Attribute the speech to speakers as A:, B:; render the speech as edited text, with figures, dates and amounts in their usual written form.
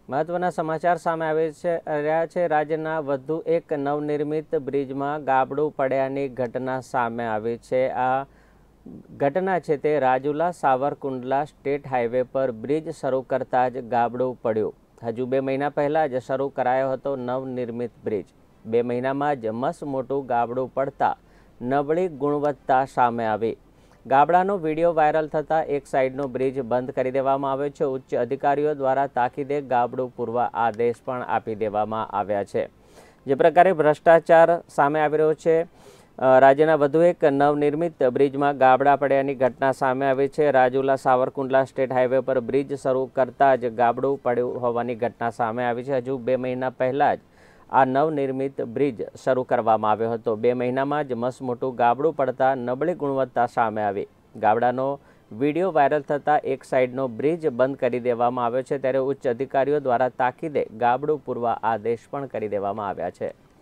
A: મહત્વના સમાચાર સામે રહ્યા છે। રાજ્યના વધુ એક નવનિર્મિત બ્રિજમાં ગાબડું પડ્યાની ઘટના સામે આવી છે। આ ઘટના છે તે રાજુલા સાવરકુંડલા સ્ટેટ હાઈવે પર બ્રિજ શરૂ કરતા જ ગાબડું પડ્યું। હજુ 2 મહિના પહેલા જ શરૂ કરાયો હતો નવનિર્મિત બ્રિજ। 2 મહિનામાં જ મસ્ત મોટું ગાબડું પડતા નબળી ગુણવત્તા સામે આવી। ગાબડાનો વિડીયો વાયરલ થતાં એક સાઈડનો બ્રિજ બંધ કરી દેવામાં આવ્યો છે। ઉચ્ચ અધિકારીઓ દ્વારા તાકીદે ગાબડું પૂરવા આદેશ પણ આપી દેવામાં આવ્યા છે। જે પ્રકારે ભ્રષ્ટાચાર સામે આવી રહ્યો છે, રાજ્યના વધુ એક નવનિર્મિત બ્રિજમાં ગાબડા પડ્યાની ઘટના સામે આવી છે। રાજુલા સાવરકુંડલા સ્ટેટ હાઈવે પર બ્રિજ શરૂ કરતાં જ ગાબડું પડ્યું હોવાની ઘટના સામે આવી છે। હજુ 2 મહિના પહેલાં જ આ નવનિર્મિત બ્રિજ શરૂ કરવામાં આવ્યો હતો। 2 મહિનામાં જ મસ્ત મોટું ગાબડું પડતા નબળી ગુણવત્તા સામે આવી। ગાબડાનો વિડીયો વાયરલ થતાં એક સાઈડનો બ્રિજ બંધ કરી દેવામાં આવ્યો છે, ત્યારે ઉચ્ચ અધિકારીઓ દ્વારા તાકીદે ગાબડું પૂરવા આદેશ પણ કરી દેવામાં આવ્યા છે।